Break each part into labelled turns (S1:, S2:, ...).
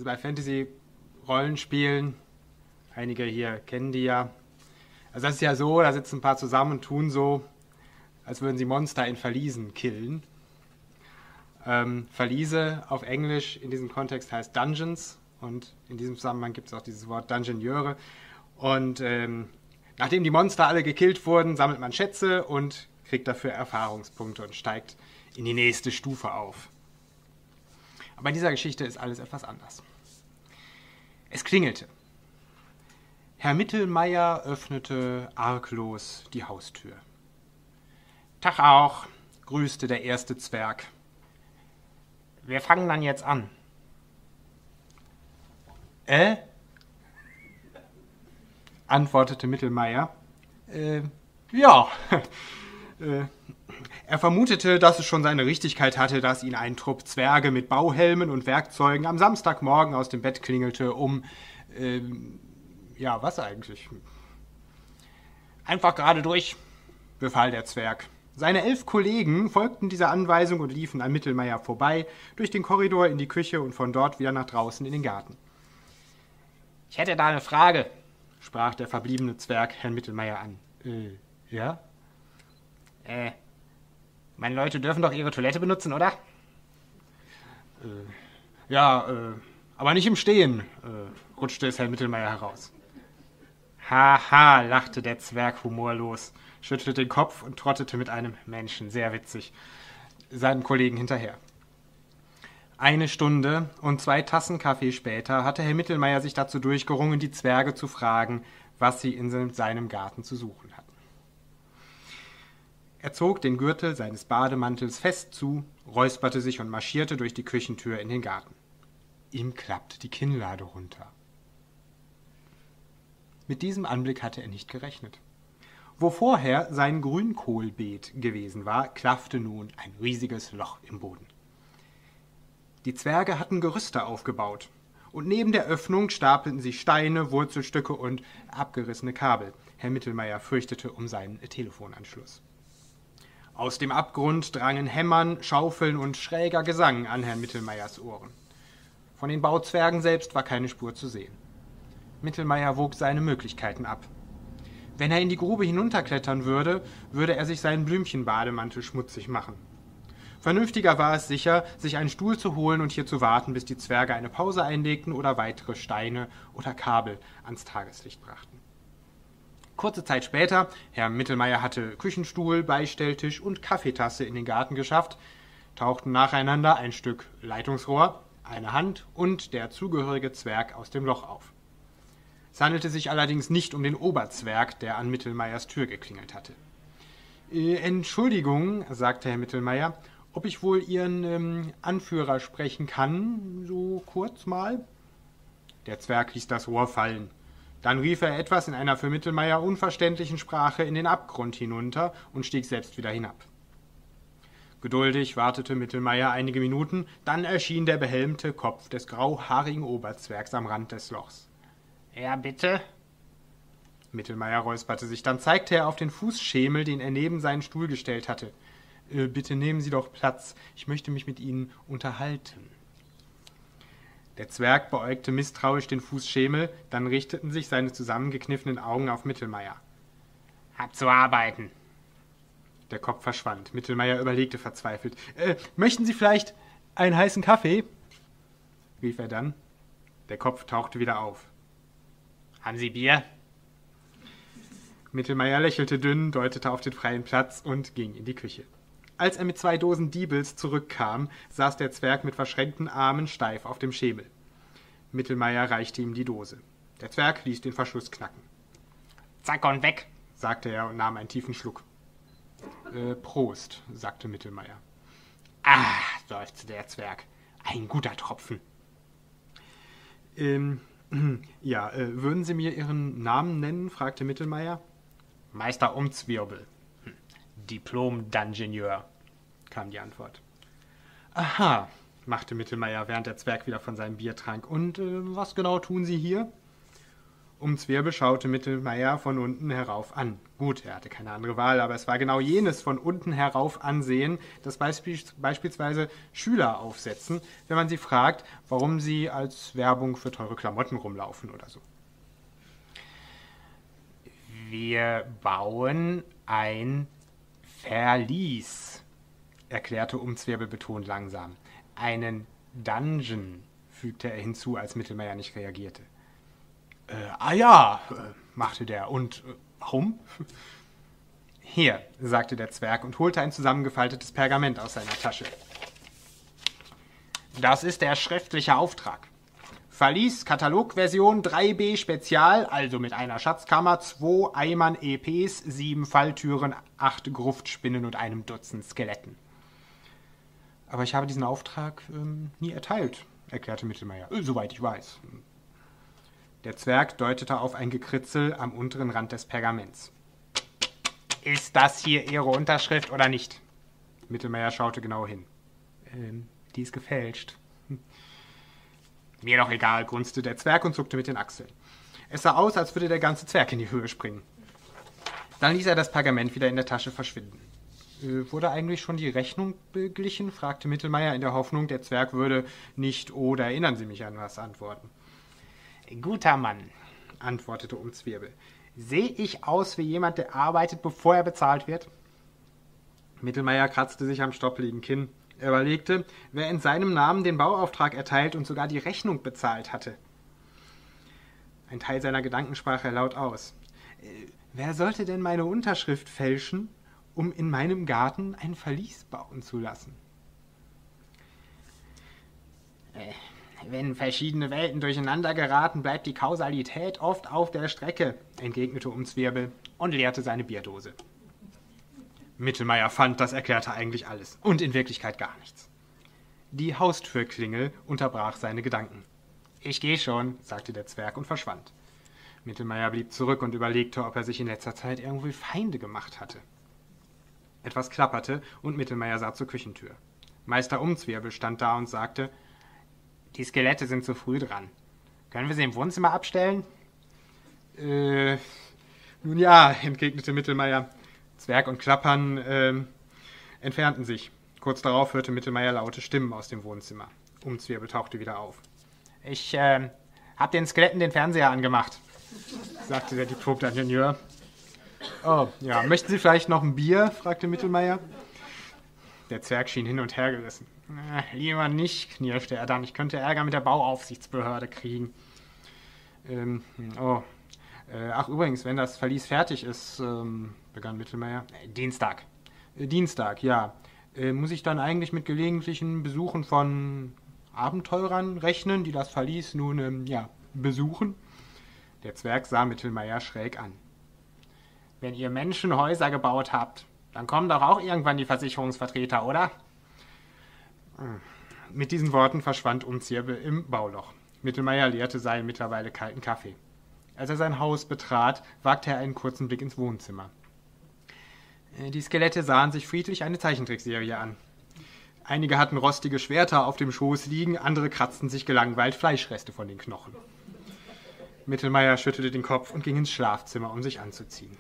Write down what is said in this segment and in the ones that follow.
S1: Also bei Fantasy-Rollenspielen, einige hier kennen die ja. Also das ist ja so, da sitzen ein paar zusammen und tun so, als würden sie Monster in Verliesen killen. Verliese auf Englisch in diesem Kontext heißt Dungeons und in diesem Zusammenhang gibt es auch dieses Wort Dungeoneure. Und nachdem die Monster alle gekillt wurden, sammelt man Schätze und kriegt dafür Erfahrungspunkte und steigt in die nächste Stufe auf. Aber in dieser Geschichte ist alles etwas anders. Es klingelte. Herr Mittelmeier öffnete arglos die Haustür. Tag auch, grüßte der erste Zwerg. Wir fangen dann jetzt an. Antwortete Mittelmeier. Ja. Er vermutete, dass es schon seine Richtigkeit hatte, dass ihn ein Trupp Zwerge mit Bauhelmen und Werkzeugen am Samstagmorgen aus dem Bett klingelte, ja, was eigentlich? Einfach gerade durch, befahl der Zwerg. Seine 11 Kollegen folgten dieser Anweisung und liefen an Mittelmeier vorbei, durch den Korridor in die Küche und von dort wieder nach draußen in den Garten. Ich hätte da eine Frage, sprach der verbliebene Zwerg Herrn Mittelmeier an. Ja? Meine Leute dürfen doch ihre Toilette benutzen, oder? Ja, aber nicht im Stehen, rutschte es Herrn Mittelmeier heraus. Haha, lachte der Zwerg humorlos, schüttelte den Kopf und trottete mit einem Menschen, sehr witzig, seinem Kollegen hinterher. 1 Stunde und 2 Tassen Kaffee später hatte Herr Mittelmeier sich dazu durchgerungen, die Zwerge zu fragen, was sie in seinem Garten zu suchen hatten. Er zog den Gürtel seines Bademantels fest zu, räusperte sich und marschierte durch die Küchentür in den Garten. Ihm klappte die Kinnlade runter. Mit diesem Anblick hatte er nicht gerechnet. Wo vorher sein Grünkohlbeet gewesen war, klaffte nun ein riesiges Loch im Boden. Die Zwerge hatten Gerüste aufgebaut, und neben der Öffnung stapelten sich Steine, Wurzelstücke und abgerissene Kabel. Herr Mittelmeier fürchtete um seinen Telefonanschluss. Aus dem Abgrund drangen Hämmern, Schaufeln und schräger Gesang an Herrn Mittelmeiers Ohren. Von den Bauzwergen selbst war keine Spur zu sehen. Mittelmeier wog seine Möglichkeiten ab. Wenn er in die Grube hinunterklettern würde, würde er sich seinen Blümchenbademantel schmutzig machen. Vernünftiger war es sicher, sich einen Stuhl zu holen und hier zu warten, bis die Zwerge eine Pause einlegten oder weitere Steine oder Kabel ans Tageslicht brachten. Kurze Zeit später, Herr Mittelmeier hatte Küchenstuhl, Beistelltisch und Kaffeetasse in den Garten geschafft, tauchten nacheinander ein Stück Leitungsrohr, eine Hand und der zugehörige Zwerg aus dem Loch auf. Es handelte sich allerdings nicht um den Oberzwerg, der an Mittelmeiers Tür geklingelt hatte. Entschuldigung, sagte Herr Mittelmeier, ob ich wohl Ihren Anführer sprechen kann, so kurz mal? Der Zwerg ließ das Rohr fallen. Dann rief er etwas in einer für Mittelmeier unverständlichen Sprache in den Abgrund hinunter und stieg selbst wieder hinab. Geduldig wartete Mittelmeier einige Minuten, dann erschien der behelmte Kopf des grauhaarigen Oberzwergs am Rand des Lochs. Ja, bitte? Mittelmeier räusperte sich, dann zeigte er auf den Fußschemel, den er neben seinen Stuhl gestellt hatte. Bitte nehmen Sie doch Platz, ich möchte mich mit Ihnen unterhalten. Der Zwerg beäugte misstrauisch den Fußschemel, dann richteten sich seine zusammengekniffenen Augen auf Mittelmeier. Hab zu arbeiten. Der Kopf verschwand. Mittelmeier überlegte verzweifelt. Möchten Sie vielleicht einen heißen Kaffee? Rief er dann. Der Kopf tauchte wieder auf. Haben Sie Bier? Mittelmeier lächelte dünn, deutete auf den freien Platz und ging in die Küche. Als er mit 2 Dosen Diebels zurückkam, saß der Zwerg mit verschränkten Armen steif auf dem Schemel. Mittelmeier reichte ihm die Dose. Der Zwerg ließ den Verschluss knacken. Zack und weg, sagte er und nahm einen tiefen Schluck. Prost, sagte Mittelmeier. Ah, seufzte der Zwerg, ein guter Tropfen. Ja, würden Sie mir Ihren Namen nennen? Fragte Mittelmeier. Meister Umzwirbel. Diplom-Dungeoneur, kam die Antwort. Aha, machte Mittelmeier, während der Zwerg wieder von seinem Bier trank. Und was genau tun Sie hier? Umzwirbel schaute Mittelmeier von unten herauf an. Gut, er hatte keine andere Wahl, aber es war genau jenes von unten herauf ansehen, das beispielsweise Schüler aufsetzen, wenn man sie fragt, warum sie als Werbung für teure Klamotten rumlaufen oder so. Wir bauen ein Verlies, erklärte Umzwirbel betont langsam. Einen Dungeon, fügte er hinzu, als Mittelmeier nicht reagierte. Machte der. Und warum? Hier, sagte der Zwerg und holte ein zusammengefaltetes Pergament aus seiner Tasche. Das ist der schriftliche Auftrag. Verlies Katalogversion 3B Spezial, also mit einer Schatzkammer, 2 Eimern EPs, 7 Falltüren, 8 Gruftspinnen und einem Dutzend Skeletten. Aber ich habe diesen Auftrag nie erteilt, erklärte Mittelmeier, soweit ich weiß. Der Zwerg deutete auf ein Gekritzel am unteren Rand des Pergaments. Ist das hier Ihre Unterschrift oder nicht? Mittelmeier schaute genau hin. Die ist gefälscht. Mir doch egal, grunzte der Zwerg und zuckte mit den Achseln. Es sah aus, als würde der ganze Zwerg in die Höhe springen. Dann ließ er das Pergament wieder in der Tasche verschwinden. Wurde eigentlich schon die Rechnung beglichen? Fragte Mittelmeier in der Hoffnung, der Zwerg würde nicht oder erinnern Sie mich an was antworten. Guter Mann, antwortete Umzwirbel. Sehe ich aus wie jemand, der arbeitet, bevor er bezahlt wird? Mittelmeier kratzte sich am stoppeligen Kinn. Er überlegte, wer in seinem Namen den Bauauftrag erteilt und sogar die Rechnung bezahlt hatte. Ein Teil seiner Gedanken sprach er laut aus. Wer sollte denn meine Unterschrift fälschen, um in meinem Garten ein Verlies bauen zu lassen? Wenn verschiedene Welten durcheinander geraten, bleibt die Kausalität oft auf der Strecke, entgegnete Umzwirbel und leerte seine Bierdose. Mittelmeier fand, das erklärte eigentlich alles und in Wirklichkeit gar nichts. Die Haustürklingel unterbrach seine Gedanken. Ich gehe schon, sagte der Zwerg und verschwand. Mittelmeier blieb zurück und überlegte, ob er sich in letzter Zeit irgendwie Feinde gemacht hatte. Etwas klapperte und Mittelmeier sah zur Küchentür. Meister Umzwirbel stand da und sagte, die Skelette sind zu früh dran. Können wir sie im Wohnzimmer abstellen? Nun ja, entgegnete Mittelmeier. Zwerg und Klappern entfernten sich. Kurz darauf hörte Mittelmeier laute Stimmen aus dem Wohnzimmer. Umzwirbel tauchte wieder auf. Ich hab den Skeletten den Fernseher angemacht, sagte der Diplom-Ingenieur. Oh, ja, möchten Sie vielleicht noch ein Bier? Fragte Mittelmeier. Der Zwerg schien hin und her gerissen. Lieber nicht, knirschte er dann. Ich könnte Ärger mit der Bauaufsichtsbehörde kriegen. Übrigens, wenn das Verlies fertig ist, begann Mittelmeier. Dienstag. Dienstag, ja. Muss ich dann eigentlich mit gelegentlichen Besuchen von Abenteurern rechnen, die das Verlies nun, besuchen? Der Zwerg sah Mittelmeier schräg an. Wenn ihr Menschen Häuser gebaut habt, dann kommen doch auch irgendwann die Versicherungsvertreter, oder? Mit diesen Worten verschwand Umzwirbel im Bauloch. Mittelmeier leerte seinen mittlerweile kalten Kaffee. Als er sein Haus betrat, wagte er einen kurzen Blick ins Wohnzimmer. Die Skelette sahen sich friedlich eine Zeichentrickserie an. Einige hatten rostige Schwerter auf dem Schoß liegen, andere kratzten sich gelangweilt Fleischreste von den Knochen. Mittelmeier schüttelte den Kopf und ging ins Schlafzimmer, um sich anzuziehen.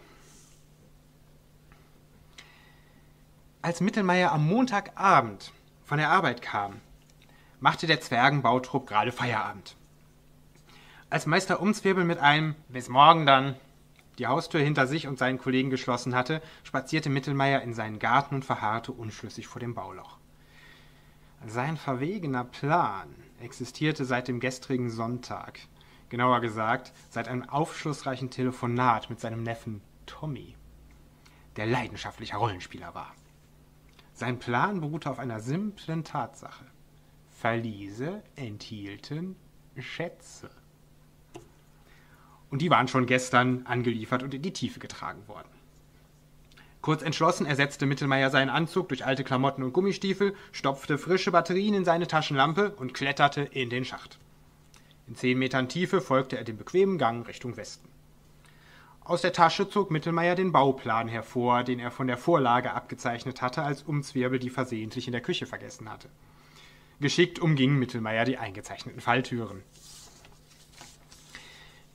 S1: Als Mittelmeier am Montagabend von der Arbeit kam, machte der Zwergenbautrupp gerade Feierabend. Als Meister Umzwirbel mit einem »Bis morgen dann« die Haustür hinter sich und seinen Kollegen geschlossen hatte, spazierte Mittelmeier in seinen Garten und verharrte unschlüssig vor dem Bauloch. Sein verwegener Plan existierte seit dem gestrigen Sonntag, genauer gesagt seit einem aufschlussreichen Telefonat mit seinem Neffen Tommy, der leidenschaftlicher Rollenspieler war. Sein Plan beruhte auf einer simplen Tatsache. Verliese enthielten Schätze. Und die waren schon gestern angeliefert und in die Tiefe getragen worden. Kurz entschlossen ersetzte Mittelmeier seinen Anzug durch alte Klamotten und Gummistiefel, stopfte frische Batterien in seine Taschenlampe und kletterte in den Schacht. In 10 Metern Tiefe folgte er dem bequemen Gang Richtung Westen. Aus der Tasche zog Mittelmeier den Bauplan hervor, den er von der Vorlage abgezeichnet hatte, als Umzwirbel die versehentlich in der Küche vergessen hatte. Geschickt umging Mittelmeier die eingezeichneten Falltüren.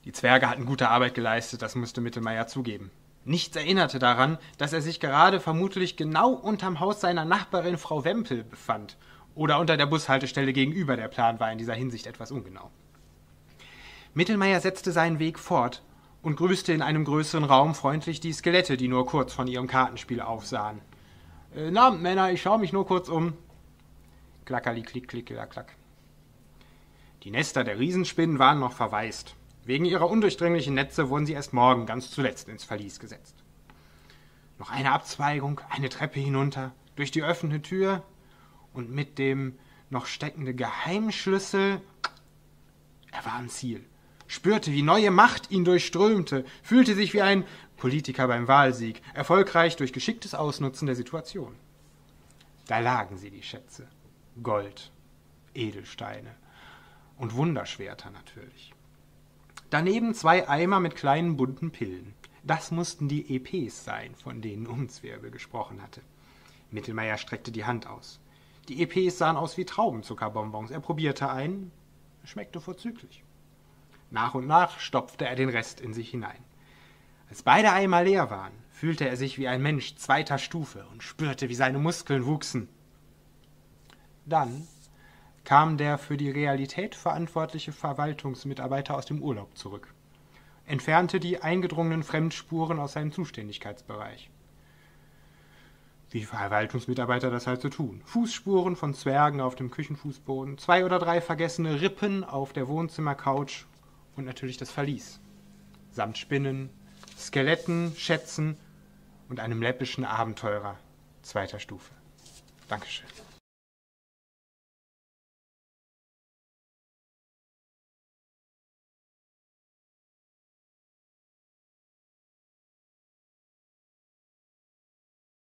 S1: Die Zwerge hatten gute Arbeit geleistet, das musste Mittelmeier zugeben. Nichts erinnerte daran, dass er sich gerade vermutlich genau unterm Haus seiner Nachbarin Frau Wempel befand oder unter der Bushaltestelle gegenüber. Der Plan war in dieser Hinsicht etwas ungenau. Mittelmeier setzte seinen Weg fort und grüßte in einem größeren Raum freundlich die Skelette, die nur kurz von ihrem Kartenspiel aufsahen. Na, Männer, ich schaue mich nur kurz um. Klackerli, klick, klick, klack, klack. Die Nester der Riesenspinnen waren noch verwaist. Wegen ihrer undurchdringlichen Netze wurden sie erst morgen ganz zuletzt ins Verlies gesetzt. Noch eine Abzweigung, eine Treppe hinunter, durch die offene Tür und mit dem noch steckenden Geheimschlüssel. Er war am Ziel, spürte, wie neue Macht ihn durchströmte, fühlte sich wie ein Politiker beim Wahlsieg, erfolgreich durch geschicktes Ausnutzen der Situation. Da lagen sie, die Schätze. Gold, Edelsteine und Wunderschwerter natürlich. Daneben 2 Eimer mit kleinen bunten Pillen. Das mussten die EPs sein, von denen Umzwirbel gesprochen hatte. Mittelmeier streckte die Hand aus. Die EPs sahen aus wie Traubenzuckerbonbons. Er probierte einen, schmeckte vorzüglich. Nach und nach stopfte er den Rest in sich hinein. Als beide Eimer leer waren, fühlte er sich wie ein Mensch 2. Stufe und spürte, wie seine Muskeln wuchsen. Dann kam der für die Realität verantwortliche Verwaltungsmitarbeiter aus dem Urlaub zurück, entfernte die eingedrungenen Fremdspuren aus seinem Zuständigkeitsbereich. Wie Verwaltungsmitarbeiter das halt so tun. Fußspuren von Zwergen auf dem Küchenfußboden, 2 oder 3 vergessene Rippen auf der Wohnzimmercouch und natürlich das Verlies. Samt Spinnen, Skeletten, Schätzen und einem läppischen Abenteurer 2. Stufe. Dankeschön.